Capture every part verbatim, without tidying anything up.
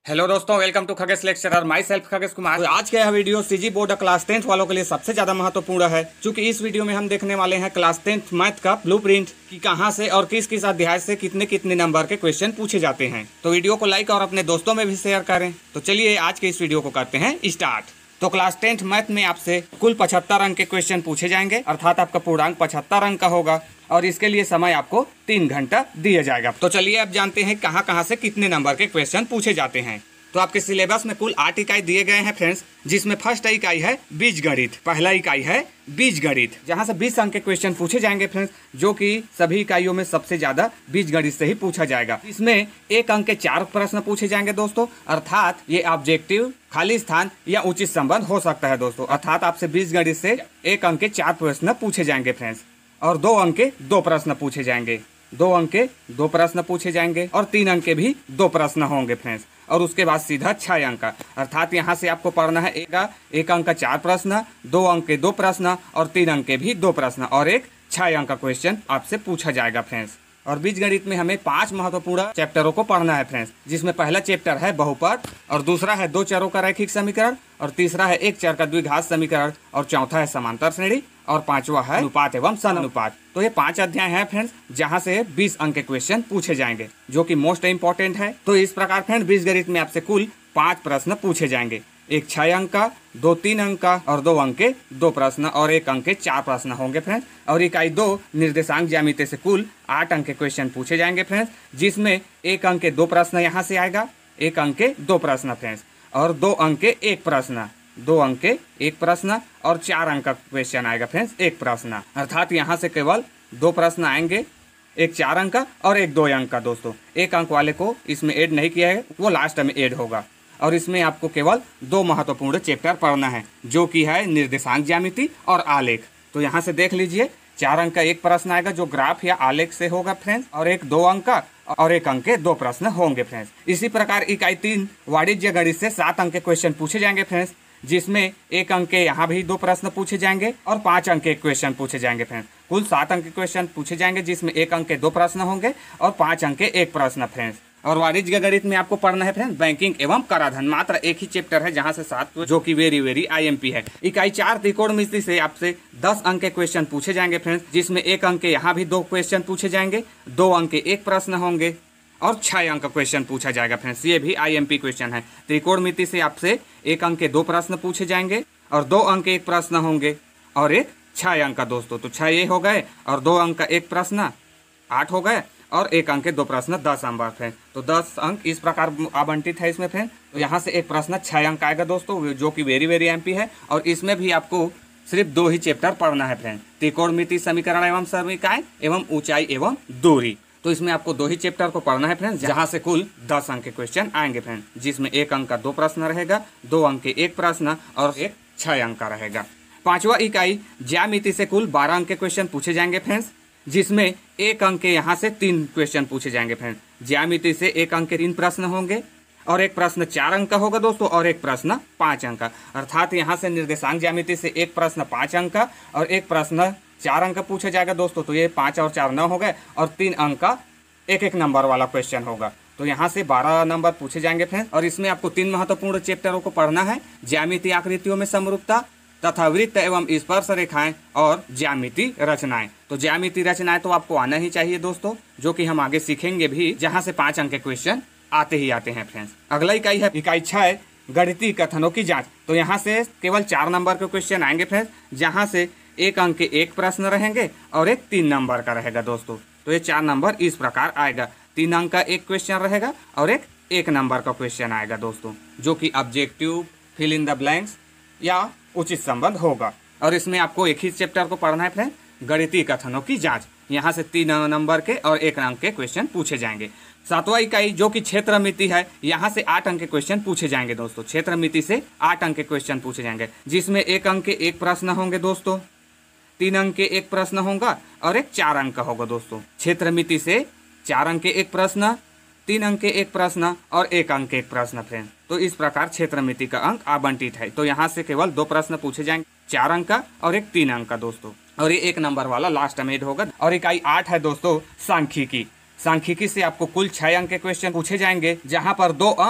Hello दोस्तों, welcome to Khagesh lecturer. Myself Khagesh Kumar. तो आज का यह video CG board class tenth वालों के लिए सबसे ज्यादा महत्वपूर्ण है, क्योंकि इस वीडियो में हम देखने वाले हैं क्लास टेंथ मैथ का ब्लूप्रिंट कि कहां से और किस किस अध्याय से कितने कितने नंबर के क्वेश्चन पूछे जाते हैं। तो वीडियो को लाइक और अपने दोस्तों में भी शेयर करें। तो चलिए आज के इस वीडियो को करते हैं स्टार्ट। तो क्लास टेंथ मैथ में आपसे कुल पचहत्तर अंक के क्वेश्चन पूछे जाएंगे, अर्थात आपका पूर्णांक पचहत्तर अंक का होगा और इसके लिए समय आपको तीन घंटा दिया जाएगा। तो चलिए अब जानते हैं कहां कहां से कितने नंबर के क्वेश्चन पूछे जाते हैं। तो आपके सिलेबस में कुल आठ इकाई दिए गए हैं फ्रेंड्स, जिसमें फर्स्ट इकाई है बीजगणित। पहला इकाई है बीजगणित, जहां से बीस अंक के क्वेश्चन पूछे जाएंगे फ्रेंड्स, जो कि सभी इकाइयों में सबसे ज्यादा बीजगणित से ही पूछा जाएगा। इसमें एक अंक के चार प्रश्न पूछे जाएंगे दोस्तों, अर्थात ये ऑब्जेक्टिव, खाली स्थान या उचित संबंध हो सकता है दोस्तों। अर्थात आपसे बीजगणित से एक अंक के चार प्रश्न पूछे जाएंगे फ्रेंड्स, और दो अंक के दो प्रश्न पूछे जाएंगे। दो अंक के दो प्रश्न पूछे जाएंगे और तीन अंक के भी दो प्रश्न होंगे फ्रेंड्स। और उसके बाद सीधा छह अंक का, अर्थात यहाँ से आपको पढ़ना है एक एक अंक का चार प्रश्न, दो अंक के दो प्रश्न और तीन अंक के भी दो प्रश्न और एक छह अंक का क्वेश्चन आपसे पूछा जाएगा फ्रेंड्स। और बीजगणित में हमें पांच महत्वपूर्ण चैप्टरों को पढ़ना है फ्रेंड्स, जिसमें पहला चैप्टर है बहुपद, और दूसरा है दो चरों का रैखिक समीकरण, और तीसरा है एक चर का द्विघात समीकरण, और चौथा है समांतर श्रेणी, और पांचवा है अनुपात एवं समानुपात। तो ये पांच अध्याय हैं फ्रेंड्स, जहां से बीस अंक के क्वेश्चन पूछे जाएंगे, जो कि मोस्ट इंपॉर्टेंट है। तो इस प्रकार फ्रेंड्स बीजगणित में आपसे कुल पांच प्रश्न पूछे जाएंगे, एक छह अंक का, दो तीन अंक का और दो अंक के दो प्रश्न और एक अंक के चार प्रश्न होंगे फ्रेंड्स। और इकाई दो निर्देशांक ज्यामिति से कुल आठ अंक के क्वेश्चन पूछे जाएंगे फ्रेंड्स, जिसमें एक अंक के दो प्रश्न यहाँ से आएगा, एक अंक के दो प्रश्न फ्रेंड्स, और दो अंक के एक प्रश्न, दो अंक के एक प्रश्न और चार अंक का क्वेश्चन आएगा फ्रेंड्स एक प्रश्न। अर्थात यहाँ से केवल दो प्रश्न आएंगे, एक चार अंक का और एक दो अंक का दोस्तों। एक अंक वाले को इसमें ऐड नहीं किया है, वो लास्ट में ऐड होगा। और इसमें आपको केवल दो महत्वपूर्ण चैप्टर पढ़ना है, जो कि है निर्देशांक ज्यामिति और आलेख। तो यहाँ से देख लीजिए, चार अंक का एक प्रश्न आएगा जो ग्राफ या आलेख से होगा फ्रेंड्स, और एक दो अंक का और एक अंक के दो प्रश्न होंगे फ्रेंड्स। इसी प्रकार इकाई तीन वाणिज्य गणित से सात अंक के क्वेश्चन पूछे जाएंगे फ्रेंड्स, जिसमें एक अंक के यहाँ भी दो प्रश्न पूछे जाएंगे और पांच अंक के क्वेश्चन पूछे जाएंगे फ्रेंड्स। कुल सात अंक के क्वेश्चन पूछे जाएंगे, जिसमें एक अंक के दो प्रश्न होंगे और पांच अंक के एक प्रश्न फ्रेंड्स। और वाणिज्य गणित में आपको पढ़ना है फ्रेंड्स बैंकिंग एवं कराधान, मात्र एक ही चैप्टर है जहां से सात, जो कि वेरी वेरी आईएमपी है। इकाई चार त्रिकोणमिति से आपसे दस अंक के क्वेश्चन पूछे जाएंगे फ्रेंड्स, जिसमें एक अंक के यहाँ भी दो क्वेश्चन पूछे जाएंगे, दो अंक के एक प्रश्न होंगे और छह अंक का क्वेश्चन पूछा जाएगा फ्रेंड्स। ये भी आईएमपी क्वेश्चन है। त्रिकोणमिति से आपसे एक अंक के दो प्रश्न पूछे जाएंगे और दो अंक के एक प्रश्न होंगे और एक छह अंक का दोस्तों। तो छह ये हो गए और दो अंक का एक प्रश्न आठ हो गए और एक अंक के दो प्रश्न दस अंक फ्रेंड। तो दस अंक इस प्रकार आवंटित है इसमें फ्रेंड। तो यहाँ से एक प्रश्न छह अंक आएगा दोस्तों, जो कि वेरी वेरी एमपी है। और इसमें भी आपको सिर्फ दो ही चैप्टर पढ़ना है फ्रेंड, त्रिकोणमिति, समीकरण एवं समीकरण एवं ऊंचाई एवं दूरी। तो इसमें आपको दो ही चैप्टर को पढ़ना है फ्रेंड्स, जहां से कुल दस अंक के क्वेश्चन आएंगे फ्रेंड, जिसमें एक अंक का दो प्रश्न रहेगा, दो अंक के एक प्रश्न और एक छह अंक का रहेगा। पांचवा इकाई ज्यामिति से कुल बारह अंक के क्वेश्चन पूछे जाएंगे फ्रेंड्स, जिसमें एक अंक के यहाँ से तीन क्वेश्चन पूछे जाएंगे फ्रेंड्स। ज्यामिति से एक अंक के तीन प्रश्न होंगे और एक प्रश्न चार अंक का होगा दोस्तों, और एक प्रश्न पाँच अंक का। अर्थात यहाँ से निर्देशांक ज्यामिति से एक प्रश्न पाँच अंक का और एक प्रश्न चार अंक का पूछा जाएगा दोस्तों। तो ये पाँच और चार नौ हो गए और तीन अंक का एक एक नंबर वाला क्वेश्चन होगा। तो यहाँ से बारह नंबर पूछे जाएंगे फ्रेंड्स। और इसमें आपको तीन महत्वपूर्ण चैप्टरों को पढ़ना है, ज्यामिति आकृतियों में समरूपता तथा वृत्त एवं स्पर्श रेखाएं और ज्यामिति रचनाएं। तो ज्यामिति रचनाएं तो आपको आना ही चाहिए दोस्तों, जो कि हम आगे सीखेंगे भी, जहां से पांच अंक के क्वेश्चन आते ही आते हैं फ्रेंड्स। अगला इकाई है इकाई छह गणितीय कथनों की जांच। तो यहाँ से केवल चार नंबर के क्वेश्चन आएंगे फ्रेंड्स, जहाँ से एक अंक के एक प्रश्न रहेंगे और एक तीन नंबर का रहेगा दोस्तों। तो ये चार नंबर इस प्रकार आएगा, तीन अंक का एक क्वेश्चन रहेगा और एक एक नंबर का क्वेश्चन आएगा दोस्तों, जो कि objective, fill in the blanks या उचित संबंध होगा। और इसमें आपको एक ही चैप्टर को पढ़ना है फ्रेंड, गणितीय कथनों की जांच। यहाँ से तीन नंबर के और एक अंक के क्वेश्चन पूछे जाएंगे। सातवां इकाई जो कि क्षेत्रमिति है, यहाँ से आठ अंक के क्वेश्चन पूछे जाएंगे दोस्तों। क्षेत्रमिति से आठ अंक के क्वेश्चन पूछे जाएंगे, जिसमें एक अंक के एक प्रश्न होंगे दोस्तों, तीन अंक के एक प्रश्न होगा और एक चार अंक का होगा दोस्तों। क्षेत्रमिति से चार अंक के एक प्रश्न, तीन अंक के एक प्रश्न और एक अंक के एक प्रश्न फ्रेंड। तो इस प्रकार क्षेत्रमिति का अंक आवंटित है। तो यहाँ से केवल दो प्रश्न पूछे जाएंगे, चार अंक का और एक तीन अंक का दोस्तों, और ये एक नंबर वाला लास्ट में होगा। और इकाई आठ है दोस्तों सांख्यिकी। सांख्यिकी से आपको कुल छह अंक के क्वेश्चन पूछे जाएंगे, जहाँ पर दो अंक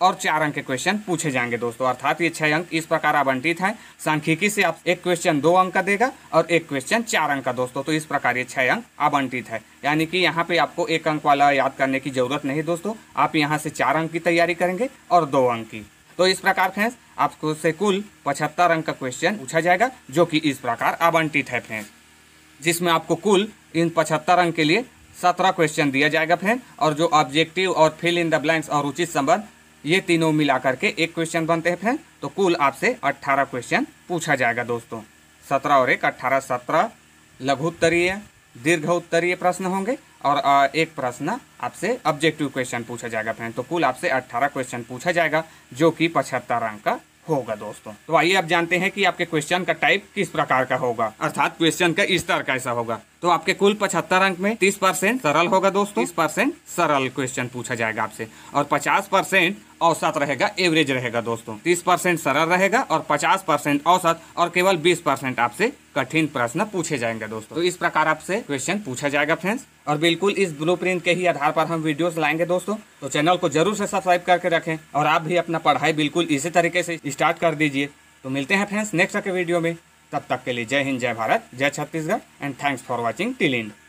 और चार अंक के क्वेश्चन पूछे जाएंगे दोस्तों। अर्थात ये छह अंक इस प्रकार आवंटित है। सांख्यिकी से आप एक क्वेश्चन दो अंक का देगा और एक क्वेश्चन चार अंक का दोस्तों। तो इस प्रकार ये छह अंक आवंटित है, यानी कि यहाँ पे आपको एक अंक वाला याद करने की जरूरत नहीं दोस्तों। आप यहाँ से चार अंक की तैयारी करेंगे और दो अंक की। तो इस प्रकार फ्रेंड्स आपको से कुल पचहत्तर अंक का क्वेश्चन पूछा जाएगा, जो कि इस प्रकार आवंटित है फ्रेंड्स, जिसमें आपको कुल इन पचहत्तर अंक के लिए सत्रह क्वेश्चन दिया जाएगा फ्रेंड। और जो ऑब्जेक्टिव और फिल इन द ब्लैंक्स और उचित संबंध, ये तीनों मिला करके एक क्वेश्चन बनते हैं फ्रेंड। तो कुल आपसे अट्ठारह क्वेश्चन पूछा जाएगा दोस्तों। सत्रह और एक अट्ठारह, सत्रह लघु उत्तरीय, दीर्घ उत्तरीय प्रश्न होंगे और एक प्रश्न आपसे ऑब्जेक्टिव क्वेश्चन पूछा जाएगा फ्रेंड। तो कुल आपसे अट्ठारह क्वेश्चन पूछा जाएगा, जो कि पचहत्तर अंक का होगा दोस्तों। तो आइए अब जानते हैं कि आपके क्वेश्चन का टाइप किस प्रकार का होगा, अर्थात क्वेश्चन का स्तर कैसा होगा। तो आपके कुल पचहत्तर अंक में तीस परसेंट सरल होगा दोस्तों, तीस परसेंट सरल क्वेश्चन पूछा जाएगा आपसे, और पचास परसेंट औसत रहेगा, एवरेज रहेगा दोस्तों। तीस परसेंट सरल रहेगा और पचास परसेंट औसत, और केवल बीस परसेंट आपसे कठिन प्रश्न पूछे जाएंगे दोस्तों। तो इस प्रकार आपसे क्वेश्चन पूछा जाएगा फ्रेंड्स, और बिल्कुल इस ब्लूप्रिंट के ही आधार पर हम वीडियोस लाएंगे दोस्तों। तो चैनल को जरूर से सब्सक्राइब करके रखें और आप भी अपना पढ़ाई बिल्कुल इसी तरीके से स्टार्ट कर दीजिए। तो मिलते हैं फ्रेंड्स नेक्स्ट के वीडियो में, तब तक के लिए जय हिंद, जय भारत, जय Chhattisgarh and thanks for watching till and.